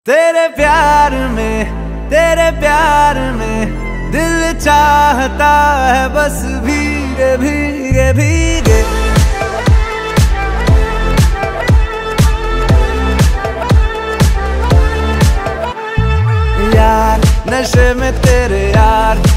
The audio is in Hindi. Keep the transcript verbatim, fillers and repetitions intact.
तेरे प्यार में तेरे प्यार में दिल चाहता है बस भीगे भीगे भीगे। यार नशे में तेरे यार